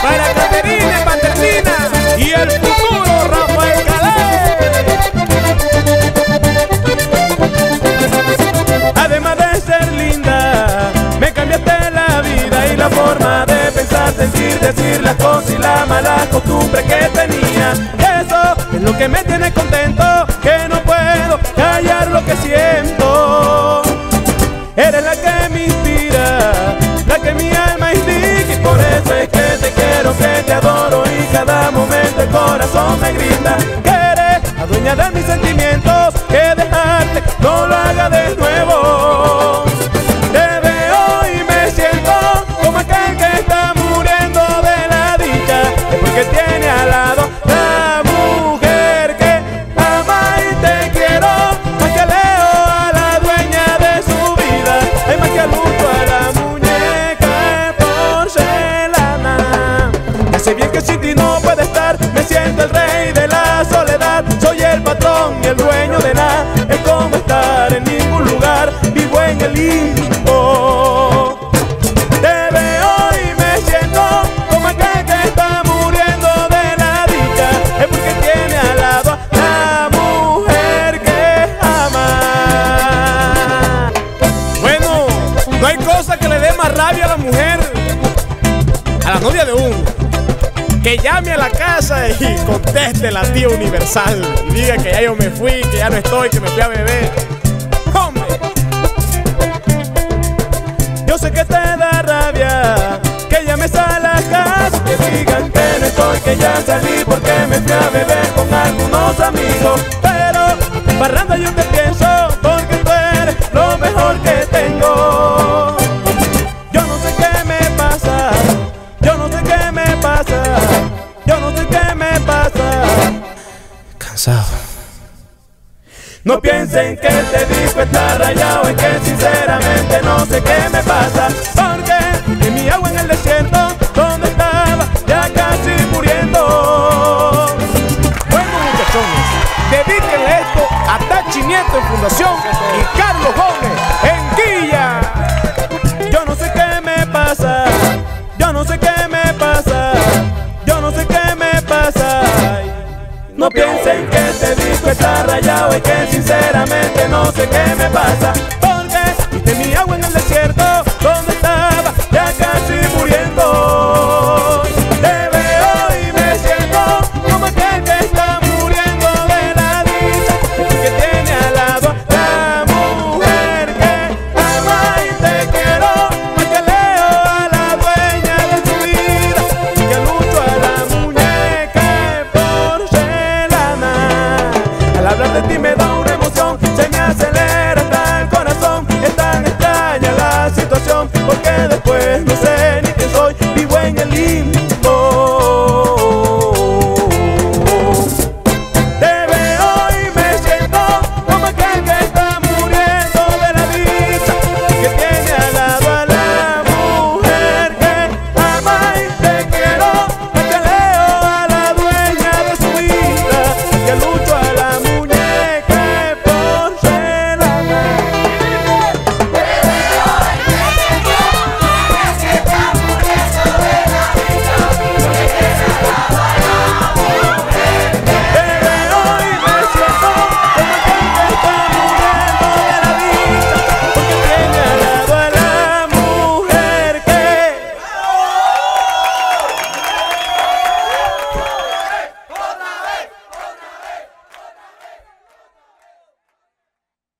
para Caterina Paterina y el futuro Rafael Calé. Además de ser linda, me cambiaste la vida y la forma de pensar, sentir, decir las cosas y la mala costumbre que tenía. Eso es lo que me tiene contento, que no puedo callar lo que siento. Eres la que me inspira, la que mi alma indica, y por eso es que te quiero, que te adoro, y cada momento el corazón me grita que eres la dueña de mis sentimientos, que dejarte no lo haga de nuevo. Te veo y me siento como aquel que está muriendo de la dicha, es porque tiene al lado la mujer que ama y te quiero, más que Leo a la dueña de su vida, hay más que al luto a la muñeca de porcelana. Ya sé bien que sin ti no puede estar, me siento el rey de la soledad, soy el patrón y el dueño de nada, es como estar en ningún lugar, vivo en el limbo. Te veo y me siento como aquel que está muriendo de la dicha, es porque tiene al lado a la mujer que ama. Bueno, no hay cosa que le dé más rabia a la mujer, a la novia de uno, que llame a la casa y conteste la tía universal y diga que ya yo me fui, que ya no estoy, que me fui a beber. ¡Hombre! Yo sé que te da rabia que llames a la casa, que digan que no estoy, que ya salí porque me fui a beber con algunos amigos. Pero parranda yo te pienso porque tú eres lo mejor que tengo. Yo no sé qué me pasa, yo no sé qué me pasa, yo no sé qué me pasa. Cansado. No piensen que este disco está rayado, es que sinceramente no sé qué me pasa, porque en mi agua en el desierto, donde estaba ya casi muriendo. Bueno, muchachones, dedíquenle esto a Tachi Nieto en Fundación y Carlos Gómez en Quilla. Yo no sé qué me pasa, yo no sé qué me pasa, yo no sé qué me pasa. No piensen que este disco está rayado, es que sinceramente no sé qué me pasa.